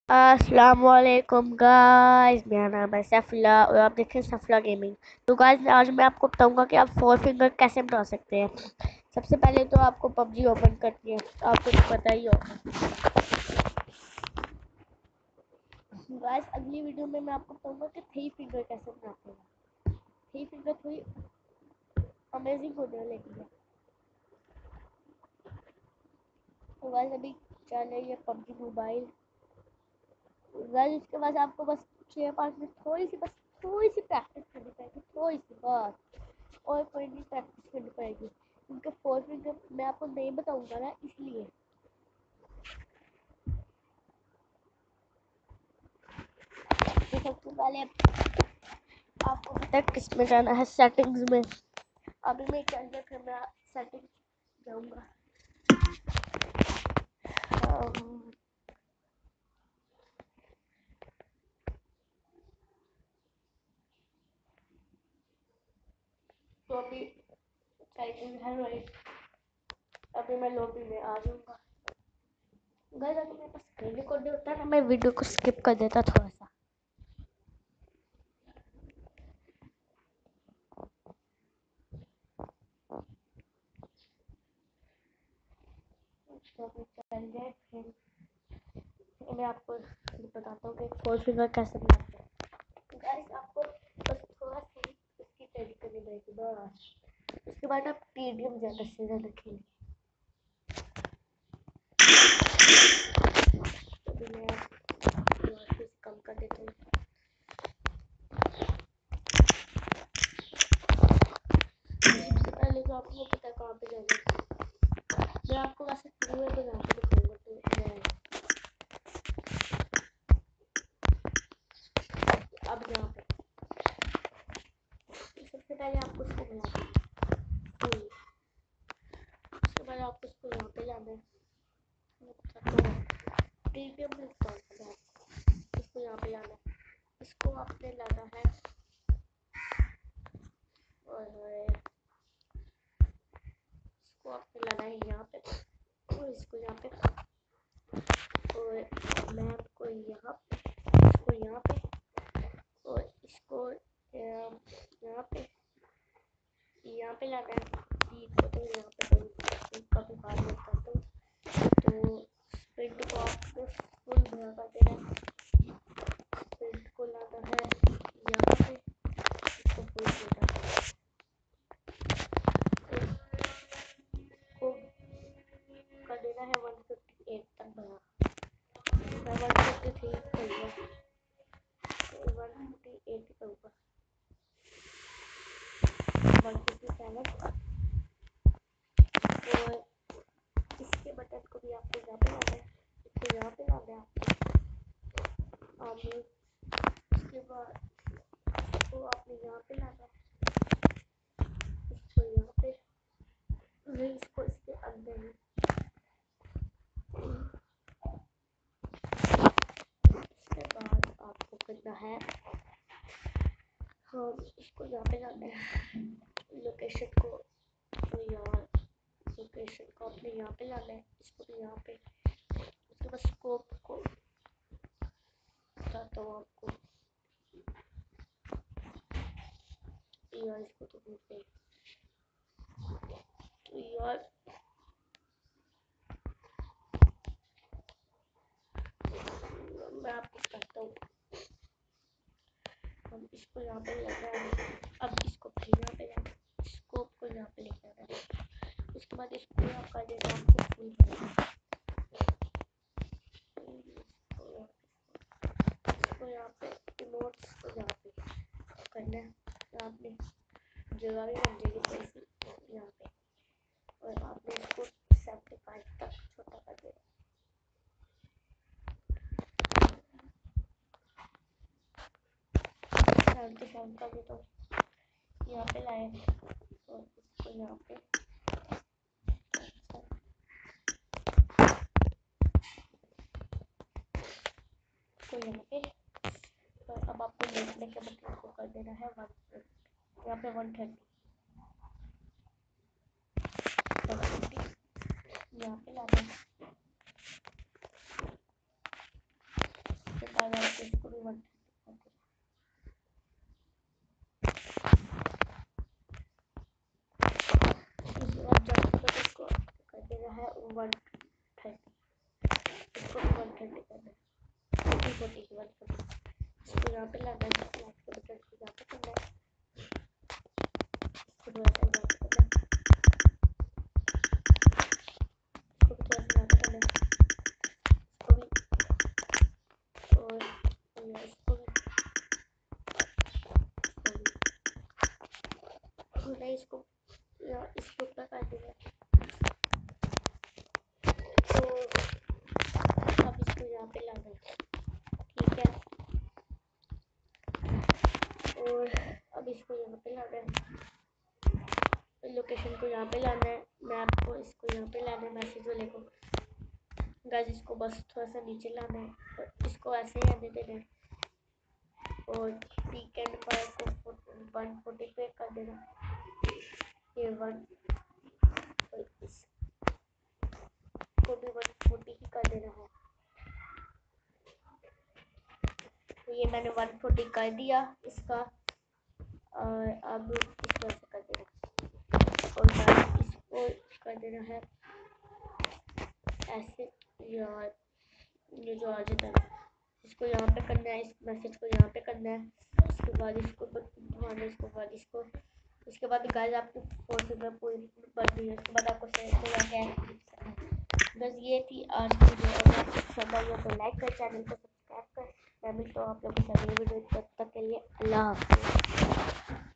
अस्सलामुअलैकुम गाइस, मेरा नाम है सैफुल्ला और आप देखें सैफुल्ला गेमिंग। तो गाइस आज मैं आपको बताऊंगा कि आप फोर फिंगर कैसे बना सकते हैं। सबसे पहले तो आपको पबजी ओपन करनी है, आपको तो पता ही होगा। गाइस अगली वीडियो में मैं आपको बताऊंगा कि थ्री फिंगर कैसे बनाते हैं। थ्री फिंगर थोड़ी अमेजिंग होने वाली है। तो गाइस अभी चल रही है पबजी मोबाइल। गाइस इसके बाद आपको बस 6-5 मिनट थोड़ी सी प्रैक्टिस करनी पड़ेगी, थोड़ी सी बस, और कोई नहीं प्रैक्टिस करनी पड़ेगी क्योंकि फोर फिंगर मैं आपको नहीं बताऊंगा ना, इसलिए। तो सबसे पहले आपको पता है किस में जाना है, सेटिंग्स में। अभी मैं क्या फिर मैं सेटिंग्स जाऊंगा। तो अभी सेटिंग है राइट। अभी मैं लॉबी में आ जाऊंगा। गाइस अगर मेरे पास स्क्रीन रिकॉर्डर होता है ना, मैं वीडियो को स्किप कर देता थोड़ा सा। तो अभी चल गए फिर मैं आपको बताता हूँ कि फोर फिंगर कैसे बनाते हैं। गाइस आपको बस थोड़ा सा इसकी ट्रेनिंग करनी पड़ेगी बस। उसके बाद आप टीडीएम ज़्यादा से ज़्यादा खेलेंगे। तो अभी मैं वापस कम कर देता हूँ। सबसे पहले तो आपको पता है कहाँ पे जाना है। मैं आपको वैसे पूरे बना के दिखाऊंगा। तो मैं अब यहाँ पे सबसे पहले आपको इसको बनाना है। उसके बाद आपको इसको यहाँ पे लाना है। टीडीएम में इंस्टॉल करना है। इसको यहाँ पे लाना है। इसको आपने लाना है और इसको आपने लाना है यहाँ पे और इसको यहाँ पे और मैं आपको यहाँ पे इसको यहाँ पे और इसको यहाँ पे लाना है। इसको तो यहाँ पे कभी बात नहीं करता तो स्प्रिंट को आपको फुल भरा कर देना है। स्प्रिंट को लाना है यहाँ पे, इसको फुल भरा को कर देना है 158 तक भरा। मैं 153 करूँगा, 158 करूँगा, 157। और इसके बटन को भी आपको यहाँ पे लाना है, इसको यहाँ पे लाना है आपने। उसके बाद इसको आपने यहाँ पे लाना है, इसको यहाँ पे नहीं, इसको इसके अंदर ही। उसके बाद आपको करना है हम इसको यहाँ पे लाना है, लोकेशन को तो यहाँ लोकेशन को आपने यहाँ पे लाना है, इसको भी यहाँ पे। उसके बाद स्कोप को बताता हूँ आपको, यार इसको तो भूल तो यार मैं आपको बताता हूँ। हम इसको यहाँ पे लेना है, अब इसको फिर यहाँ पे लाना है, स्कोप को यहाँ पे लेके आना है। उसके बाद इसको यहाँ कर देना आपको फुल भरना। इसको यहाँ पे इमोट्स को यहाँ पे करना है, आपने जगह भी बन जाएगी थोड़ी सी यहाँ पे। और आपने इसको 75 तक छोटा कर देना। 77 का भी तो यहाँ पे लाए और इसको यहाँ पे इसको यहाँ पे। और अब आपको देखने के बटन को कर देना है 1, यहाँ पे 130 यहाँ पे लाना है। 130, इसको भी 130 करना है, 240 140, इसको यहाँ पे लाना है, लाइट के बटन को यहाँ पे करना है, इसको थोड़ा सा यहाँ पे करना है, इसको भी थोड़ा सा यहाँ पे करना है, इसको भी, और इसको भी, नहीं इसको इसके ऊपर कर देना। तो अब इसको यहाँ पे लाना है, ठीक है, और अब इसको यहाँ पे लाना है, लोकेशन को यहाँ पे लाना है, मैप को इसको यहाँ पे लाना है, मैसेज वाले को गाइस, इसको बस थोड़ा सा नीचे लाना है और इसको ऐसे ही आने देना है, और वीकेंड फायर को 140 पे कर देना, ये 1 और इसको भी 140 ही कर देना है। तो ये मैंने 140 कर दिया इसका, और अब इस तरह से कर देना, और इसको कर देना है ऐसे, यार ये जो आ जाता है, इसको यहाँ पे करना है, इस मैसेज को यहाँ पे करना है, उसके बाद इसको घुमाना है, इसके बाद इसको, उसके बाद गाइस आपकी फोर्स में पूरी बढ़ गई है, उसके बाद आपको बस ये थी आज की वीडियो। अगर आपको पसंद आई हो तो लाइक कर, चैनल को सब्सक्राइब कर। मैं मिलता हूँ आप लोगों के साथ अगली वीडियो, तब तक के लिए अल्लाह हाफ़िज़।